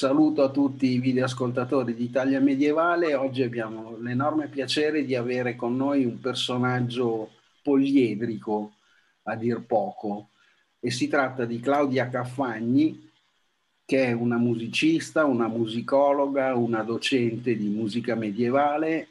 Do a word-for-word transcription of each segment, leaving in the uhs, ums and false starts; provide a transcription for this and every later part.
saluto a tutti i videoascoltatori di Italia Medievale. Oggi abbiamo l'enorme piacere di avere con noi un personaggio poliedrico, a dir poco, e si tratta di Claudia Caffagni, che è una musicista, una musicologa, una docente di musica medievale,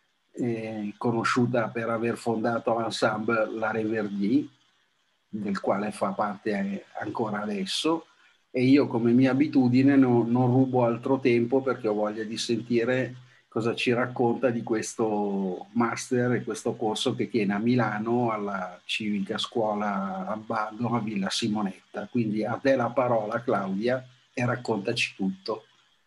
eh, conosciuta per aver fondato l'ensemble La Reverdie, del quale fa parte ancora adesso. E io, come mia abitudine, no, non rubo altro tempo perché ho voglia di sentire cosa ci racconta di questo master e questo corso che tiene a Milano alla Civica Scuola Abbado a Villa Simonetta. Quindi a te la parola, Claudia, e raccontaci tutto.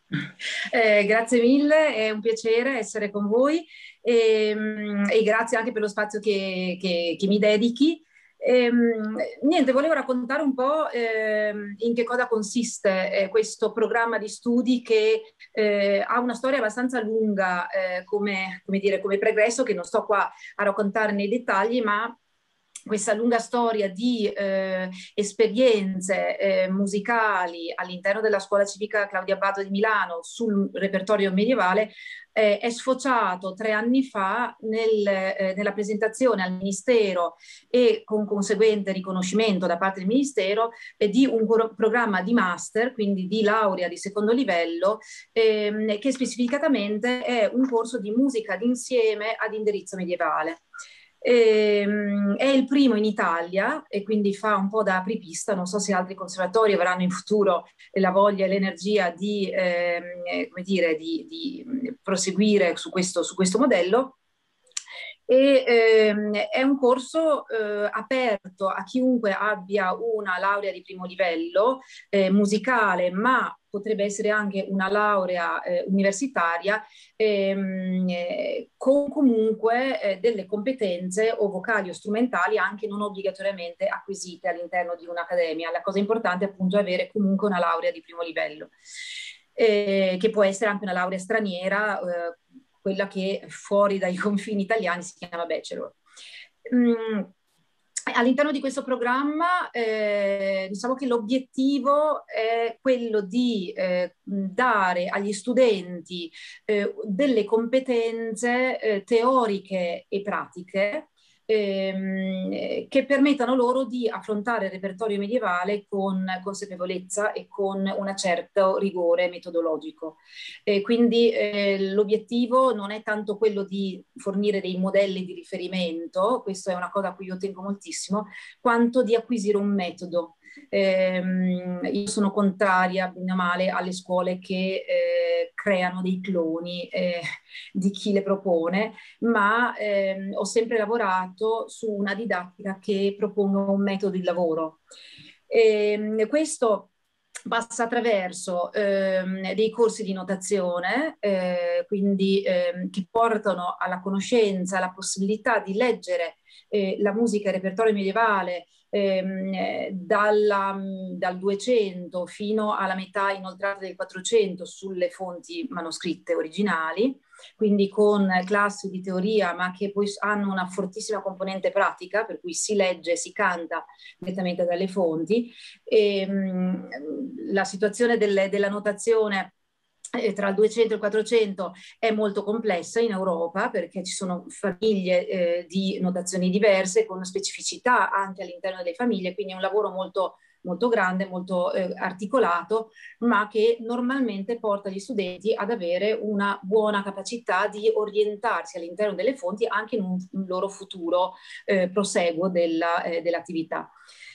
Eh, grazie mille, è un piacere essere con voi e, e grazie anche per lo spazio che, che, che mi dedichi. E, niente, volevo raccontare un po' eh, in che cosa consiste eh, questo programma di studi che eh, ha una storia abbastanza lunga eh, come, come dire, come pregresso, che non sto qua a raccontare nei dettagli, ma questa lunga storia di eh, esperienze eh, musicali all'interno della Scuola Civica Claudia Abbado di Milano sul repertorio medievale eh, è sfociato tre anni fa nel, eh, nella presentazione al Ministero e con conseguente riconoscimento da parte del Ministero eh, di un programma di master, quindi di laurea di secondo livello, ehm, che specificatamente è un corso di musica d'insieme ad indirizzo medievale. Ehm, è il primo in Italia e quindi fa un po' da apripista. Non so se altri conservatori avranno in futuro la voglia e l'energia di, ehm, come dire, di, di proseguire su questo, su questo modello. E, ehm, è un corso eh, aperto a chiunque abbia una laurea di primo livello eh, musicale, ma potrebbe essere anche una laurea eh, universitaria ehm, eh, con comunque eh, delle competenze o vocali o strumentali anche non obbligatoriamente acquisite all'interno di un'accademia. La cosa importante appunto è avere comunque una laurea di primo livello, eh, che può essere anche una laurea straniera, eh, quella che fuori dai confini italiani si chiama bachelor. Mm. All'interno di questo programma eh, diciamo che l'obiettivo è quello di eh, dare agli studenti eh, delle competenze eh, teoriche e pratiche ehm, che permettano loro di affrontare il repertorio medievale con consapevolezza e con un certo rigore metodologico. E quindi eh, l'obiettivo non è tanto quello di fornire dei modelli di riferimento, questo è una cosa a cui io tengo moltissimo, quanto di acquisire un metodo. Eh, io sono contraria, bene o male, alle scuole che eh, creano dei cloni eh, di chi le propone, ma ehm, ho sempre lavorato su una didattica che proponga un metodo di lavoro. E questo passa attraverso ehm, dei corsi di notazione, eh, quindi ehm, che portano alla conoscenza, alla possibilità di leggere eh, la musica e il repertorio medievale ehm, dalla, dal duecento fino alla metà inoltrata del quattrocento sulle fonti manoscritte originali, quindi con classi di teoria ma che poi hanno una fortissima componente pratica, per cui si legge e si canta direttamente dalle fonti. E, mh, la situazione delle, della notazione eh, tra il duecento e il quattrocento è molto complessa in Europa perché ci sono famiglie eh, di notazioni diverse con specificità anche all'interno delle famiglie, quindi è un lavoro molto molto grande, molto eh, articolato, ma che normalmente porta gli studenti ad avere una buona capacità di orientarsi all'interno delle fonti anche in un, un loro futuro eh, proseguo della, eh, dell'attività.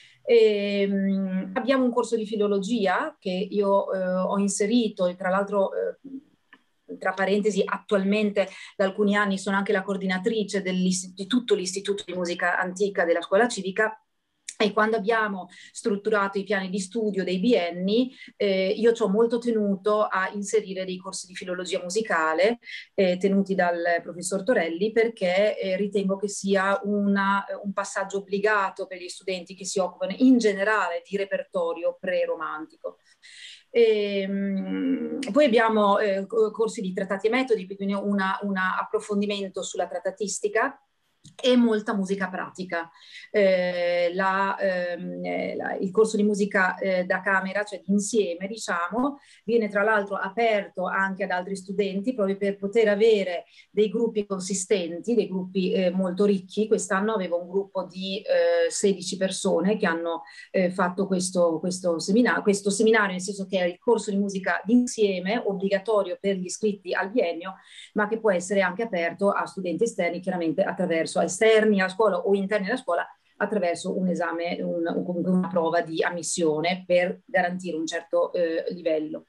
Ehm, abbiamo un corso di filologia che io eh, ho inserito e tra l'altro eh, tra parentesi attualmente da alcuni anni sono anche la coordinatrice di tutto l'Istituto di Musica Antica della Scuola Civica. E quando abbiamo strutturato i piani di studio dei bienni, eh, io ci ho molto tenuto a inserire dei corsi di filologia musicale eh, tenuti dal professor Torelli perché eh, ritengo che sia una, un passaggio obbligato per gli studenti che si occupano in generale di repertorio pre-romantico. E, mh, poi abbiamo eh, corsi di trattati e metodi, quindi un approfondimento sulla trattatistica e molta musica pratica. Eh, la, ehm, la, il corso di musica eh, da camera, cioè insieme, diciamo, viene tra l'altro aperto anche ad altri studenti proprio per poter avere dei gruppi consistenti, dei gruppi eh, molto ricchi. Quest'anno avevo un gruppo di eh, sedici persone che hanno eh, fatto questo, questo, seminario, questo seminario, nel senso che è il corso di musica d'insieme, obbligatorio per gli iscritti al biennio, ma che può essere anche aperto a studenti esterni, chiaramente attraverso esterni alla scuola o interni alla scuola, attraverso un esame, un, o comunque una prova di ammissione per garantire un certo eh, livello.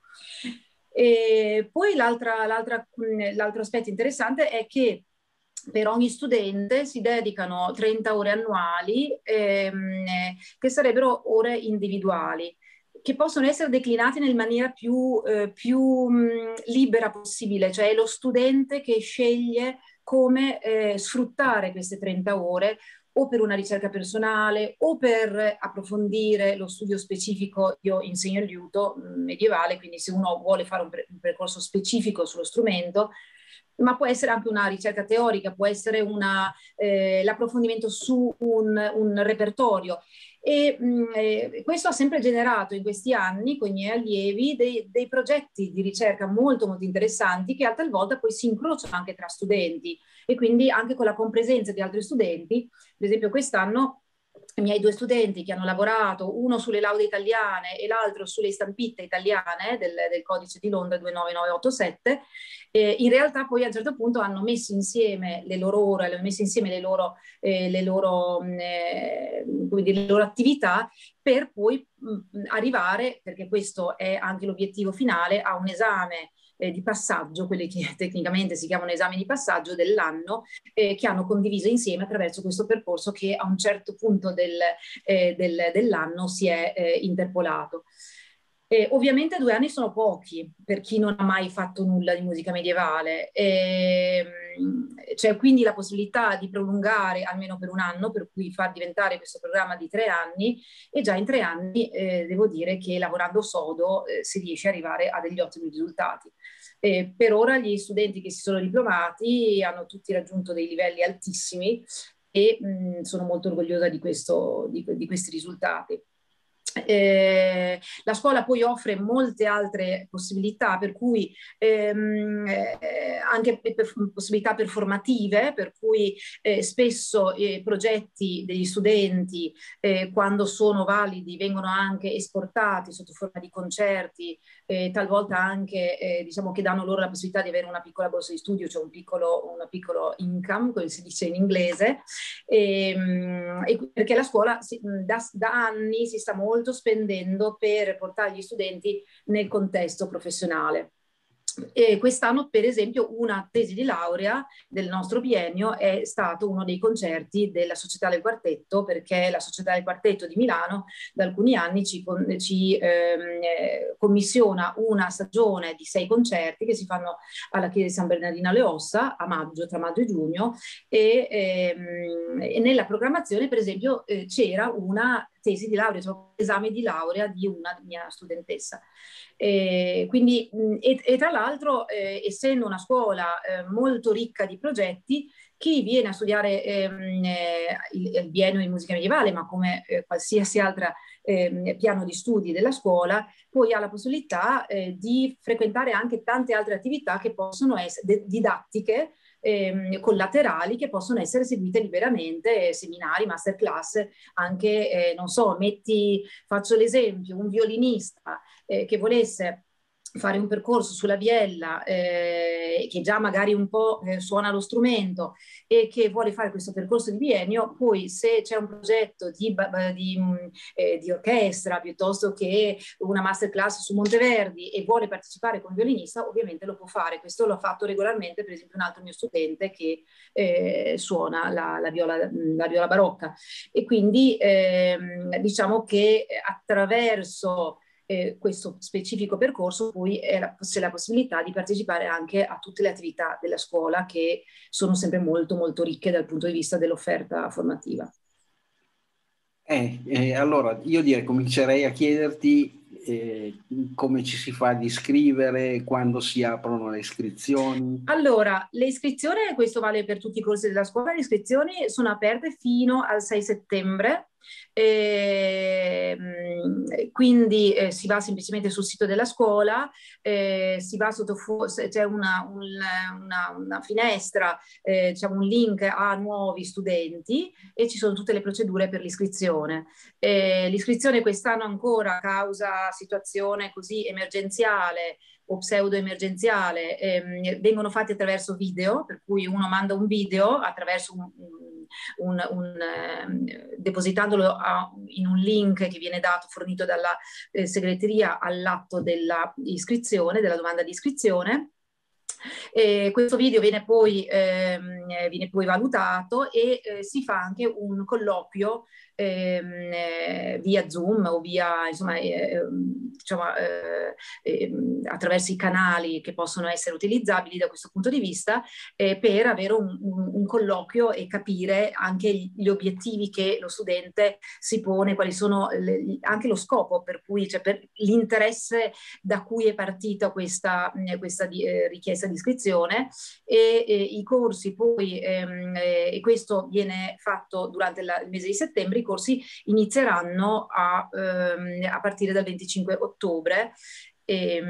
E poi l'altro aspetto interessante è che per ogni studente si dedicano trenta ore annuali ehm, che sarebbero ore individuali, che possono essere declinate nella maniera più, eh, più mh, libera possibile, cioè è lo studente che sceglie come eh, sfruttare queste trenta ore o per una ricerca personale o per approfondire lo studio specifico. Io insegno il liuto medievale, quindi se uno vuole fare un, per un percorso specifico sullo strumento, ma può essere anche una ricerca teorica, può essere eh, l'approfondimento su un, un repertorio. E mh, eh, questo ha sempre generato in questi anni con i miei allievi dei, dei progetti di ricerca molto molto interessanti che a talvolta poi si incrociano anche tra studenti e quindi anche con la compresenza di altri studenti. Per esempio quest'anno i miei due studenti che hanno lavorato, uno sulle laude italiane e l'altro sulle stampette italiane del, del codice di Londra due nove nove otto sette, eh, in realtà poi a un certo punto hanno messo insieme le loro ore, hanno messo insieme le loro, eh, le loro, eh, come dire, le loro attività per poi mh, arrivare, perché questo è anche l'obiettivo finale, a un esame di passaggio, quelli che tecnicamente si chiamano esami di passaggio dell'anno, eh, che hanno condiviso insieme attraverso questo percorso che a un certo punto del, eh, del, dell'anno si è eh, interpolato. Eh, ovviamente due anni sono pochi per chi non ha mai fatto nulla di musica medievale, eh, c'è quindi la possibilità di prolungare almeno per un anno, per cui far diventare questo programma di tre anni, e già in tre anni eh, devo dire che lavorando sodo eh, si riesce ad arrivare a degli ottimi risultati. Eh, per ora gli studenti che si sono diplomati hanno tutti raggiunto dei livelli altissimi e mh, sono molto orgogliosa di, questo, di, di questi risultati. Eh, la scuola poi offre molte altre possibilità, per cui ehm, eh, anche per, per possibilità performative, per cui eh, spesso i eh, progetti degli studenti eh, quando sono validi vengono anche esportati sotto forma di concerti, eh, talvolta anche eh, diciamo che danno loro la possibilità di avere una piccola borsa di studio, cioè un piccolo, una piccolo income, come si dice in inglese, e, e perché la scuola si, da, da anni si sta molto spendendo per portare gli studenti nel contesto professionale. E quest'anno, per esempio, una tesi di laurea del nostro biennio è stato uno dei concerti della Società del Quartetto, perché la Società del Quartetto di Milano da alcuni anni ci, ci ehm, commissiona una stagione di sei concerti che si fanno alla Chiesa di San Bernardino alle Ossa a maggio, tra maggio e giugno, e, ehm, e nella programmazione, per esempio, eh, c'era una tesi di laurea, cioè un esame di laurea di una mia studentessa. Eh, quindi, e, e tra l'altro, eh, essendo una scuola eh, molto ricca di progetti, chi viene a studiare ehm, eh, il, il biennio di musica medievale, ma come eh, qualsiasi altro eh, piano di studi della scuola, poi ha la possibilità eh, di frequentare anche tante altre attività che possono essere didattiche, Ehm, collaterali, che possono essere seguite liberamente, seminari, masterclass, anche, eh, non so, metti, faccio l'esempio, un violinista eh, che volesse fare un percorso sulla viella, eh, che già magari un po' eh, suona lo strumento e che vuole fare questo percorso di biennio, poi se c'è un progetto di, di, eh, di orchestra piuttosto che una masterclass su Monteverdi e vuole partecipare con il violinista, ovviamente lo può fare. Questo l'ho fatto regolarmente, per esempio un altro mio studente che eh, suona la, la, viola, la viola barocca, e quindi ehm, diciamo che attraverso Eh, questo specifico percorso poi c'è la, la possibilità di partecipare anche a tutte le attività della scuola, che sono sempre molto molto ricche dal punto di vista dell'offerta formativa. Eh, eh, allora io direi, comincerei a chiederti eh, come ci si fa ad iscrivere, quando si aprono le iscrizioni? Allora, le iscrizioni, questo vale per tutti i corsi della scuola, le iscrizioni sono aperte fino al sei settembre. Eh, quindi eh, si va semplicemente sul sito della scuola, eh, si va sotto, c'è una, un, una, una finestra, eh, c'è un link a nuovi studenti e ci sono tutte le procedure per l'iscrizione. Eh, l'iscrizione quest'anno ancora, a causa situazione così emergenziale o pseudo-emergenziale, ehm, vengono fatti attraverso video, per cui uno manda un video attraverso un, un, un, eh, depositandolo a, in un link che viene dato, fornito dalla eh, segreteria all'atto della iscrizione, della domanda di iscrizione. E questo video viene poi, ehm, viene poi valutato e eh, si fa anche un colloquio ehm, eh, via Zoom o via, insomma, eh, diciamo, eh, eh, attraverso i canali che possono essere utilizzabili da questo punto di vista, eh, per avere un, un, un colloquio e capire anche gli obiettivi che lo studente si pone, quali sono le, anche lo scopo per cui, cioè per l'interesse da cui è partita questa, questa di, eh, richiesta di iscrizione e, e i corsi poi, ehm, e questo viene fatto durante la, il mese di settembre, i corsi inizieranno a, ehm, a partire dal venticinque ottobre e,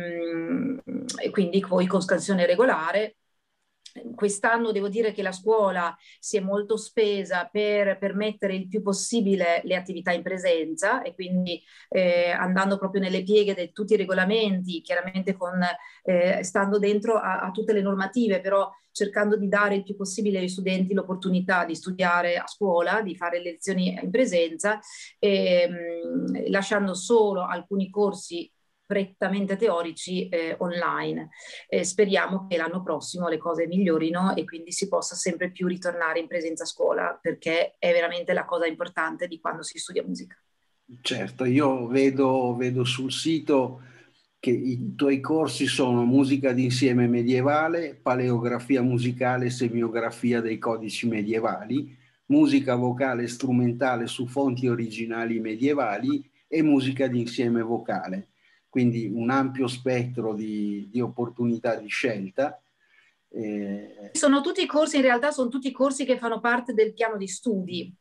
e quindi poi con scansione regolare. Quest'anno devo dire che la scuola si è molto spesa per permettere il più possibile le attività in presenza e quindi eh, andando proprio nelle pieghe di tutti i regolamenti, chiaramente con, eh, stando dentro a, a tutte le normative, però cercando di dare il più possibile agli studenti l'opportunità di studiare a scuola, di fare lezioni in presenza, e, mh, lasciando solo alcuni corsi prettamente teorici eh, online. Eh, speriamo che l'anno prossimo le cose migliorino e quindi si possa sempre più ritornare in presenza a scuola, perché è veramente la cosa importante di quando si studia musica. Certo, io vedo, vedo sul sito che i tuoi corsi sono musica d'insieme medievale, paleografia musicale e semiografia dei codici medievali, musica vocale e strumentale su fonti originali medievali e musica d'insieme vocale. Quindi un ampio spettro di, di opportunità di scelta. Eh... Sono tutti i corsi, in realtà sono tutti i corsi che fanno parte del piano di studi.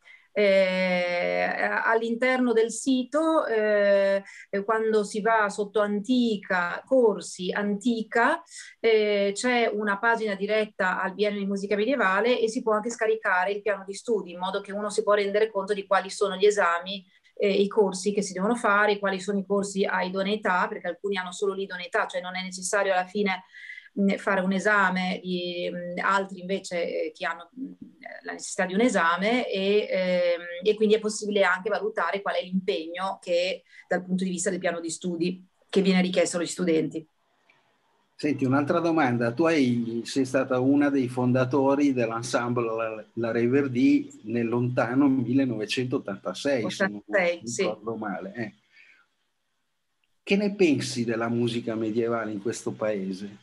Eh, all'interno del sito, eh, quando si va sotto antica, corsi, antica, eh, c'è una pagina diretta al biennio di musica medievale e si può anche scaricare il piano di studi in modo che uno si può rendere conto di quali sono gli esami, eh, i corsi che si devono fare, quali sono i corsi a idoneità, perché alcuni hanno solo l'idoneità, cioè non è necessario alla fine fare un esame, di, altri invece eh, che hanno la necessità di un esame e, ehm, e quindi è possibile anche valutare qual è l'impegno che dal punto di vista del piano di studi che viene richiesto agli studenti. Senti, un'altra domanda, tu hai, sei stata una dei fondatori dell'ensemble La, La Reverdy nel lontano millenovecentottantasei, se non ricordo male. Eh. Che ne pensi della musica medievale in questo paese?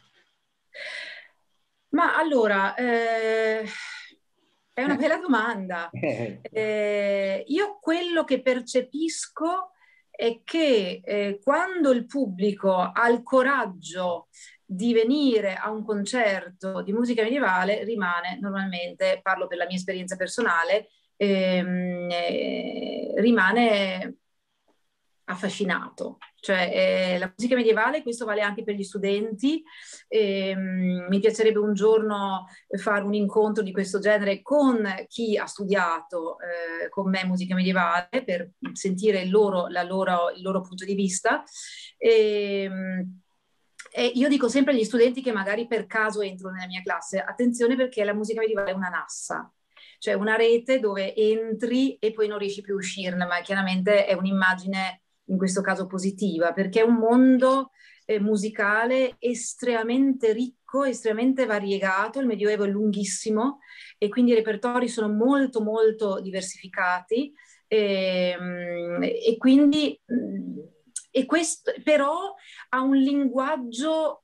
Ma allora, eh, è una bella domanda. Eh, io quello che percepisco è che eh, quando il pubblico ha il coraggio di venire a un concerto di musica medievale, rimane normalmente, parlo per la mia esperienza personale, ehm, eh, rimane affascinato. Cioè eh, la musica medievale, questo vale anche per gli studenti, eh, mi piacerebbe un giorno fare un incontro di questo genere con chi ha studiato eh, con me musica medievale per sentire il loro, la loro, il loro punto di vista. E, e io dico sempre agli studenti che magari per caso entrano nella mia classe, attenzione perché la musica medievale è una nassa, cioè una rete dove entri e poi non riesci più a uscirne, ma chiaramente è un'immagine in questo caso positiva, perché è un mondo eh, musicale estremamente ricco, estremamente variegato, il Medioevo è lunghissimo e quindi i repertori sono molto molto diversificati e, e quindi e questo però ha un linguaggio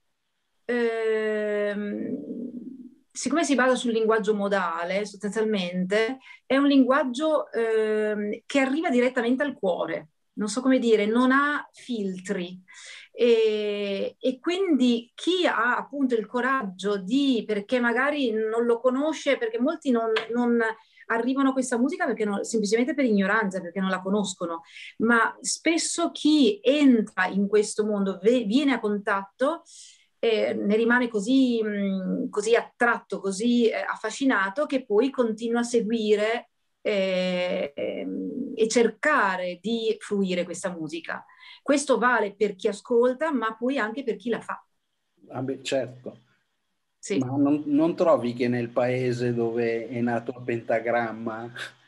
ehm, siccome si basa sul linguaggio modale sostanzialmente è un linguaggio ehm, che arriva direttamente al cuore. non so come dire, non ha filtri. E, e quindi chi ha appunto il coraggio di, perché magari non lo conosce, perché molti non, non arrivano a questa musica perché non, semplicemente per ignoranza, perché non la conoscono, ma spesso chi entra in questo mondo, ve, viene a contatto, eh, ne rimane così, mh, così attratto, così eh, affascinato, che poi continua a seguire eh, ehm, e cercare di fruire questa musica. Questo vale per chi ascolta, ma poi anche per chi la fa. Ah beh, certo. Sì. Ma non, non trovi che nel paese dove è nato il pentagramma,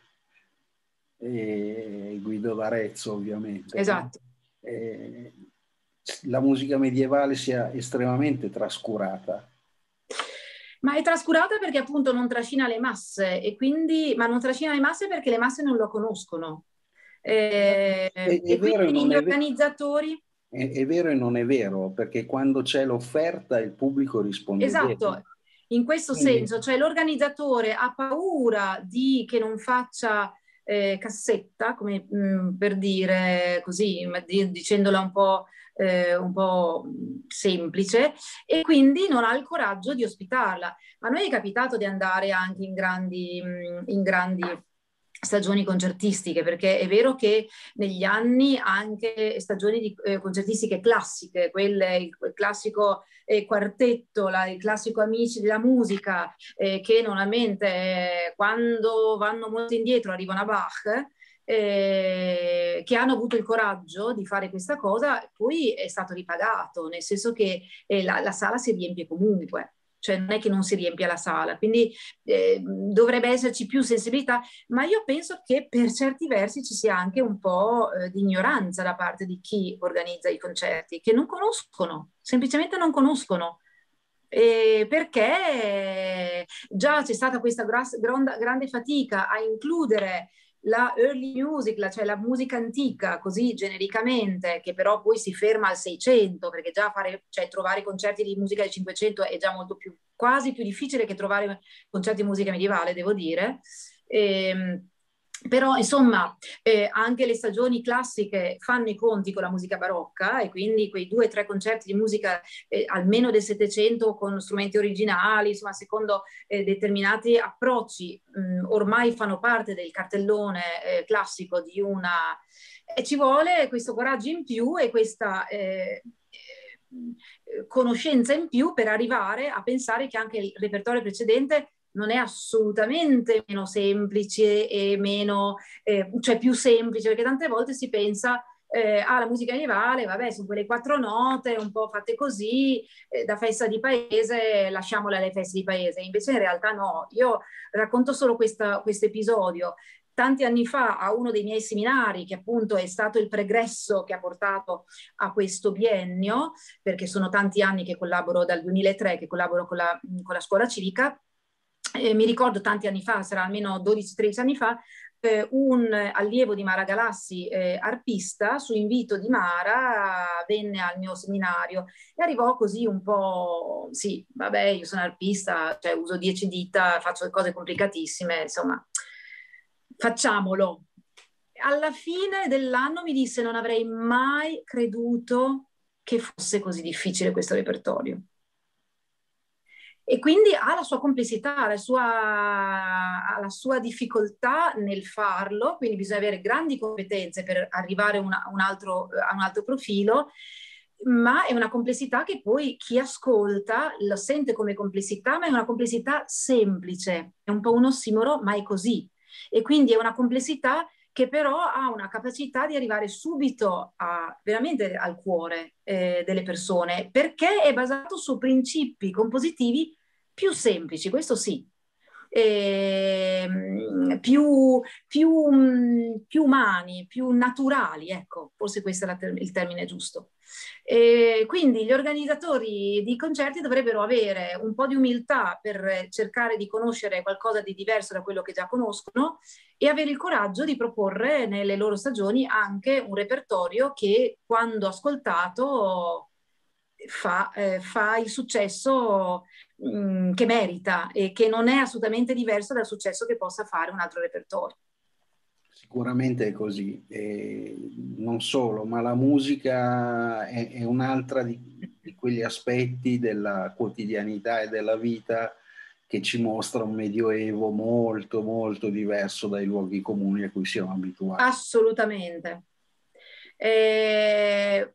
e Guido d'Arezzo ovviamente, no? Esatto. E la musica medievale sia estremamente trascurata? Ma è trascurata perché appunto non trascina le masse, e quindi, ma non trascina le masse perché le masse non lo conoscono. Eh, È, è e vero e quindi non gli è vero. organizzatori... È, è vero e non è vero, perché quando c'è l'offerta il pubblico risponde bene. Esatto, in questo Quindi, senso, cioè l'organizzatore ha paura di che non faccia eh, cassetta, come mh, per dire così, ma di- dicendola un po', eh, un po' semplice, e quindi non ha il coraggio di ospitarla. A noi è capitato di andare anche in grandi, mh, in grandi stagioni concertistiche, perché è vero che negli anni anche stagioni di, eh, concertistiche classiche, quelle, il, il classico eh, quartetto, la, il classico Amici della musica, eh, che normalmente eh, quando vanno molto indietro arrivano a Bach, eh, che hanno avuto il coraggio di fare questa cosa, poi è stato ripagato, nel senso che eh, la, la sala si riempie comunque. Cioè non è che non si riempia la sala, quindi eh, dovrebbe esserci più sensibilità, ma io penso che per certi versi ci sia anche un po' eh, di ignoranza da parte di chi organizza i concerti, che non conoscono, semplicemente non conoscono. Eh, perché già c'è stata questa gras- gronda- grande fatica a includere la early music, la, cioè la musica antica, così genericamente, che però poi si ferma al seicento, perché già fare, cioè, trovare concerti di musica del cinquecento è già molto più, quasi più difficile che trovare concerti di musica medievale, devo dire. Ehm, però insomma eh, anche le stagioni classiche fanno i conti con la musica barocca, e quindi quei due o tre concerti di musica eh, almeno del Settecento con strumenti originali, insomma secondo eh, determinati approcci mh, ormai fanno parte del cartellone eh, classico di una... E ci vuole questo coraggio in più e questa... Eh, conoscenza in più per arrivare a pensare che anche il repertorio precedente non è assolutamente meno semplice e meno, eh, cioè più semplice, perché tante volte si pensa eh, ah, la musica medievale, vabbè, sono quelle quattro note, un po' fatte così, eh, da festa di paese, lasciamola alle feste di paese. Invece in realtà no, io racconto solo questo episodio. Tanti anni fa a uno dei miei seminari, che appunto è stato il pregresso che ha portato a questo biennio, perché sono tanti anni che collaboro, dal duemilatré che collaboro con la, con la scuola civica, eh, mi ricordo tanti anni fa, sarà almeno dodici tredici anni fa, eh, un allievo di Mara Galassi, eh, arpista, su invito di Mara, venne al mio seminario e arrivò così un po', sì, vabbè, io sono arpista, cioè uso dieci dita, faccio cose complicatissime, insomma, facciamolo. Alla fine dell'anno mi disse: non avrei mai creduto che fosse così difficile questo repertorio. E quindi ha la sua complessità, la sua, ha la sua difficoltà nel farlo, quindi bisogna avere grandi competenze per arrivare una, un altro, a un altro profilo, ma è una complessità che poi chi ascolta lo sente come complessità, ma è una complessità semplice, è un po' un ossimoro, ma è così. E quindi è una complessità che però ha una capacità di arrivare subito a, veramente al cuore eh, delle persone, perché è basato su principi compositivi più semplici, questo sì, eh, più, più, più umani, più naturali, ecco, forse questo è il termine giusto. E quindi gli organizzatori di concerti dovrebbero avere un po' di umiltà per cercare di conoscere qualcosa di diverso da quello che già conoscono e avere il coraggio di proporre nelle loro stagioni anche un repertorio che, quando ascoltato, fa, eh, fa il successo mh, che merita e che non è assolutamente diverso dal successo che possa fare un altro repertorio. Sicuramente è così, e non solo, ma la musica è, è un'altra di, di quegli aspetti della quotidianità e della vita che ci mostra un medioevo molto, molto diverso dai luoghi comuni a cui siamo abituati. Assolutamente. Eh,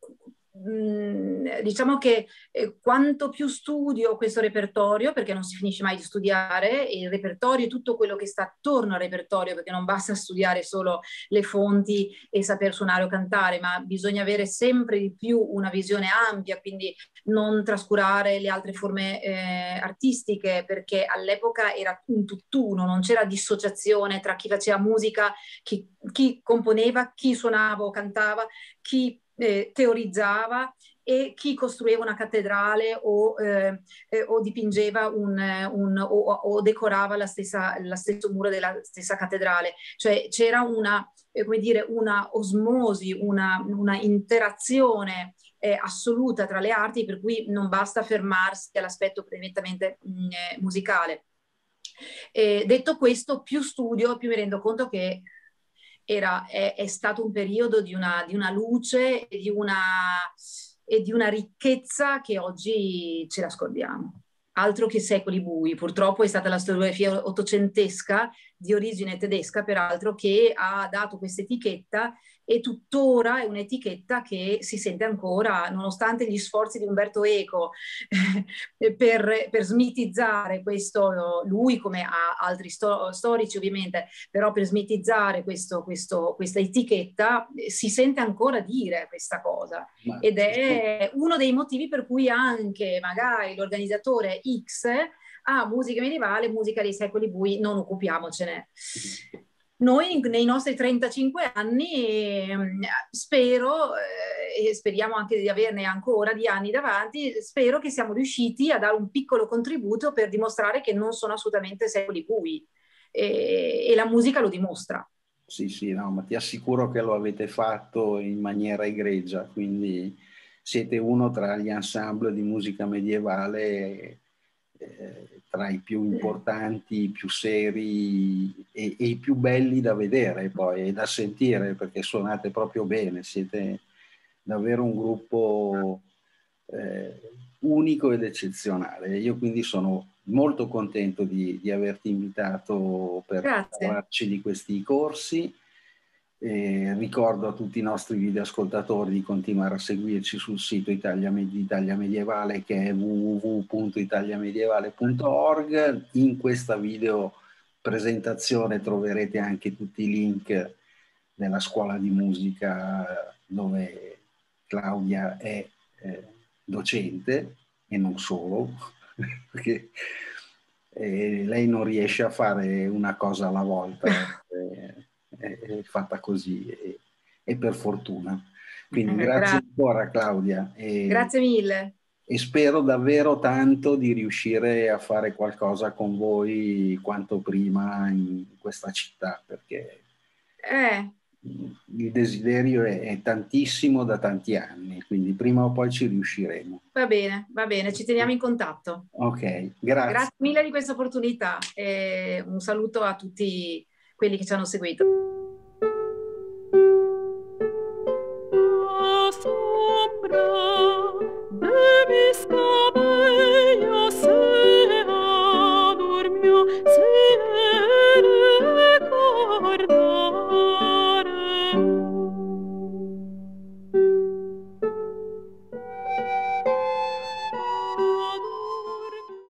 mh, diciamo che eh, quanto più studio questo repertorio, perché non si finisce mai di studiare, e il repertorio e tutto quello che sta attorno al repertorio, perché non basta studiare solo le fonti e saper suonare o cantare, ma bisogna avere sempre di più una visione ampia, quindi non trascurare le altre forme eh, artistiche, perché all'epoca era un tutt'uno, non c'era dissociazione tra chi faceva musica, chi, chi componeva, chi suonava o cantava, chi eh, teorizzava e chi costruiva una cattedrale o, eh, eh, o dipingeva un, un, o, o decorava la stessa, la stesso muro della stessa cattedrale. Cioè c'era una, eh, come dire, una osmosi, una, una interazione eh, assoluta tra le arti, per cui non basta fermarsi all'aspetto prevalentemente mh, eh, musicale. Eh, detto questo, più studio, più mi rendo conto che era, è, è stato un periodo di una, di una luce e di una, e di una ricchezza che oggi ce la scordiamo. Altro che secoli bui, purtroppo è stata la storiografia ottocentesca di origine tedesca, peraltro, che ha dato questa etichetta e tuttora è un'etichetta che si sente ancora, nonostante gli sforzi di Umberto Eco per, per smitizzare questo, lui come a altri sto, storici ovviamente, però per smitizzare questo, questo, questa etichetta si sente ancora dire questa cosa. Ma Ed è uno dei motivi per cui anche magari l'organizzatore X ha musica medievale, musica dei secoli bui, non occupiamocene. Noi nei nostri trentacinque anni eh, spero, eh, e speriamo anche di averne ancora di anni davanti, spero che siamo riusciti a dare un piccolo contributo per dimostrare che non sono assolutamente secoli bui e, e la musica lo dimostra. Sì, sì, no, ma ti assicuro che lo avete fatto in maniera egregia, quindi siete uno tra gli ensemble di musica medievale eh, tra i più importanti, i più seri e, e i più belli da vedere poi e da sentire, perché suonate proprio bene, siete davvero un gruppo eh, unico ed eccezionale. Io quindi sono molto contento di, di averti invitato per Grazie. parlarci di questi corsi. Eh, ricordo a tutti i nostri videoascoltatori di continuare a seguirci sul sito Italia, Italia Medievale, che è w w w punto italiamedievale punto org. In questa video presentazione troverete anche tutti i link della scuola di musica dove Claudia è eh, docente e non solo, perché eh, lei non riesce a fare una cosa alla volta, eh, è, è fatta così e, e per fortuna. Quindi grazie Gra- ancora Claudia e, Grazie mille. e spero davvero tanto di riuscire a fare qualcosa con voi quanto prima in questa città, perché Eh, il desiderio è, è tantissimo da tanti anni, quindi prima o poi ci riusciremo. va bene, va bene, ci teniamo in contatto. Ok, grazie. Grazie mille di questa opportunità e un saluto a tutti quelli che ci hanno seguito.